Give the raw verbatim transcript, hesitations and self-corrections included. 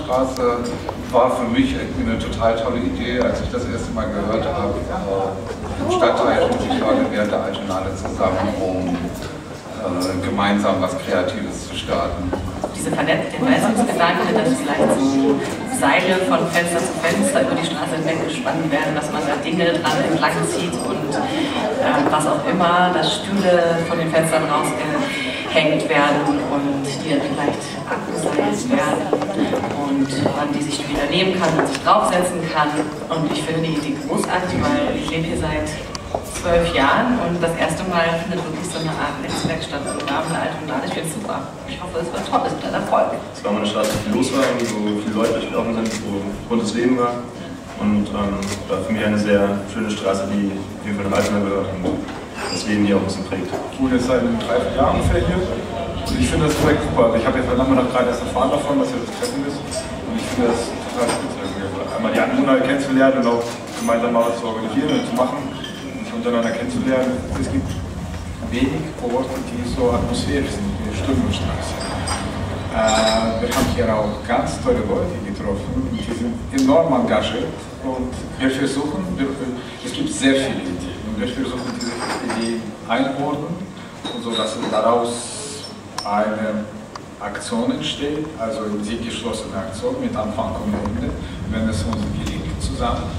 Straße war für mich eine total tolle Idee, als ich das erste Mal gehört habe. Im Stadtteil und ich war während der Alternate zusammen, um äh, gemeinsam was Kreatives zu starten. Diese Vernetzungsgedanke, dass vielleicht so Seile von Fenster zu Fenster über die Straße hinweg gespannt werden, dass man da Dinge dran entlang zieht und äh, was auch immer, dass Stühle von den Fenstern rausgehängt werden und die dann vielleicht abgeseilt werden und man die sich wieder nehmen kann und sich draufsetzen kann. Und ich finde die Idee großartig, weil ich lebe hier seit zwölf Jahren und das erste Mal findet wirklich so eine Art Netzwerk statt im Rahmen der Alternate. Ich finde es super. Ich hoffe, es wird toll, es wird ein Erfolg. Es war mal eine Straße, wo viel los war, wo viele Leute durchgelaufen sind, wo buntes Leben war. Und ähm, war für mich eine sehr schöne Straße, die auf jeden Fall dem Altona gehört und das Leben hier auch ein bisschen prägt. Ich wohne jetzt seit drei, vier Jahren ungefähr hier und ich finde das Projekt super. Also ich habe jetzt heute Nachmittag gerade erst erfahren davon, was hier das Treffen ist und ich finde das total spitze. Einmal die Anwohner kennenzulernen und auch gemeinsam mal was zu organisieren und zu machen. Untereinander kennenzulernen. Es gibt wenig Orte, die so atmosphärisch sind wie die Sturmstraße. Äh, wir haben hier auch ganz tolle Leute getroffen, die sind enorm engagiert und wir versuchen, wir, es gibt sehr viele Ideen und wir versuchen diese Ideen einordnen und so, dass daraus eine Aktion entsteht, also in sich geschlossene Aktion mit Anfang und Ende, wenn es uns gelingt zusammen.